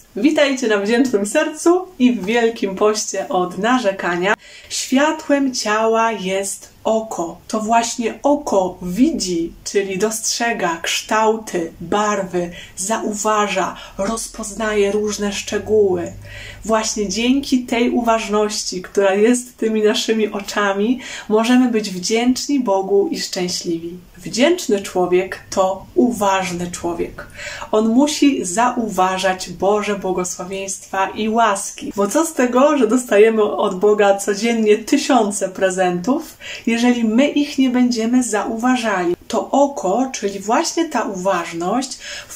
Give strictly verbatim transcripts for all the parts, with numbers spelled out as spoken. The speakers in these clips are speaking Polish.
Witajcie na Wdzięcznym Sercu i w Wielkim Poście od narzekania. Światłem ciała jest oko. To właśnie oko widzi, czyli dostrzega kształty, barwy, zauważa, rozpoznaje różne szczegóły. Właśnie dzięki tej uważności, która jest tymi naszymi oczami, możemy być wdzięczni Bogu i szczęśliwi. Wdzięczny człowiek to uważny człowiek. On musi zauważać Boże błogosławieństwa i łaski. Bo co z tego, że dostajemy od Boga codziennie tysiące prezentów, jeżeli my ich nie będziemy zauważali? To oko, czyli właśnie ta uważność,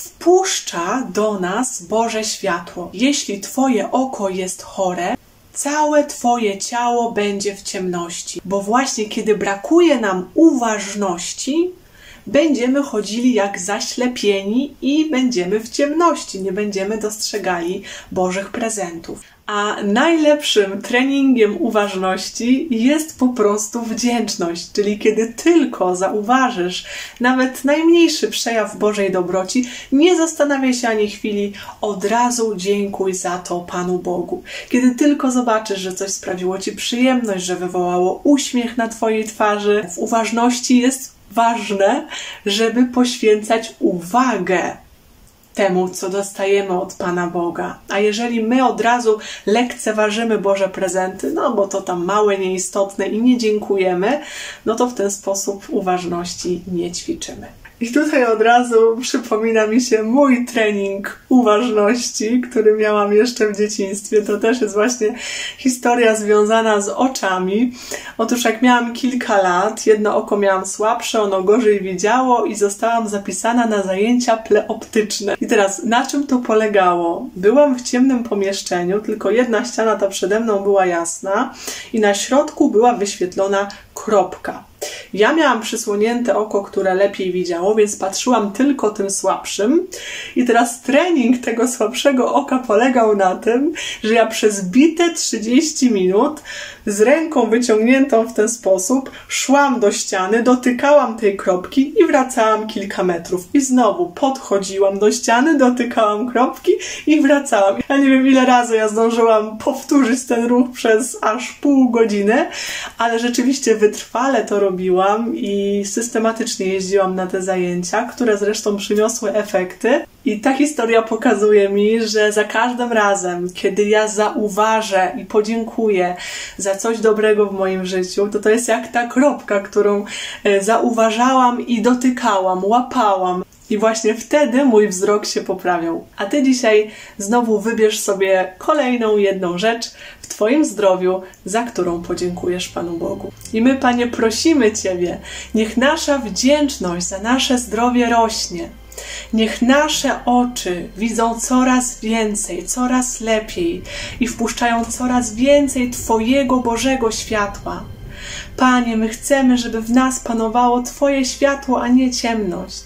wpuszcza do nas Boże światło. Jeśli Twoje oko jest chore, całe Twoje ciało będzie w ciemności. Bo właśnie kiedy brakuje nam uważności, będziemy chodzili jak zaślepieni i będziemy w ciemności, nie będziemy dostrzegali Bożych prezentów. A najlepszym treningiem uważności jest po prostu wdzięczność, czyli kiedy tylko zauważysz nawet najmniejszy przejaw Bożej dobroci, nie zastanawiaj się ani chwili, od razu dziękuj za to Panu Bogu. Kiedy tylko zobaczysz, że coś sprawiło Ci przyjemność, że wywołało uśmiech na Twojej twarzy, w uważności jest ważne, żeby poświęcać uwagę temu, co dostajemy od Pana Boga. A jeżeli my od razu lekceważymy Boże prezenty, no bo to tam małe, nieistotne i nie dziękujemy, no to w ten sposób uważności nie ćwiczymy. I tutaj od razu przypomina mi się mój trening uważności, który miałam jeszcze w dzieciństwie. To też jest właśnie historia związana z oczami. Otóż jak miałam kilka lat, jedno oko miałam słabsze, ono gorzej widziało i zostałam zapisana na zajęcia pleoptyczne. I teraz na czym to polegało? Byłam w ciemnym pomieszczeniu, tylko jedna ściana ta przede mną była jasna i na środku była wyświetlona kropka. Ja miałam przysłonięte oko, które lepiej widziało, więc patrzyłam tylko tym słabszym. I teraz trening tego słabszego oka polegał na tym, że ja przez bite trzydzieści minut z ręką wyciągniętą w ten sposób szłam do ściany, dotykałam tej kropki i wracałam kilka metrów. I znowu podchodziłam do ściany, dotykałam kropki i wracałam. Ja nie wiem, ile razy ja zdążyłam powtórzyć ten ruch przez aż pół godziny, ale rzeczywiście wytrwale to robiłam i systematycznie jeździłam na te zajęcia, które zresztą przyniosły efekty. I ta historia pokazuje mi, że za każdym razem, kiedy ja zauważę i podziękuję za coś dobrego w moim życiu, to to jest jak ta kropka, którą zauważałam i dotykałam, łapałam. I właśnie wtedy mój wzrok się poprawiał. A Ty dzisiaj znowu wybierz sobie kolejną jedną rzecz w Twoim zdrowiu, za którą podziękujesz Panu Bogu. I my, Panie, prosimy Ciebie, niech nasza wdzięczność za nasze zdrowie rośnie. Niech nasze oczy widzą coraz więcej, coraz lepiej i wpuszczają coraz więcej Twojego Bożego światła. Panie, my chcemy, żeby w nas panowało Twoje światło, a nie ciemność.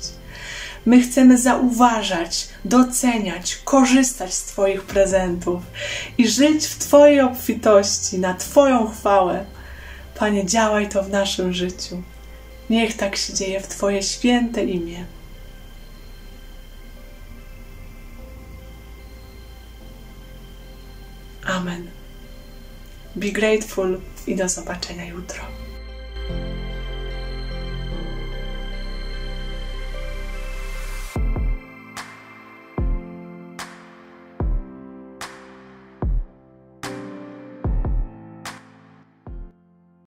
My chcemy zauważać, doceniać, korzystać z Twoich prezentów i żyć w Twojej obfitości, na Twoją chwałę. Panie, działaj to w naszym życiu. Niech tak się dzieje w Twoje święte imię. Amen. Be grateful i do zobaczenia jutro.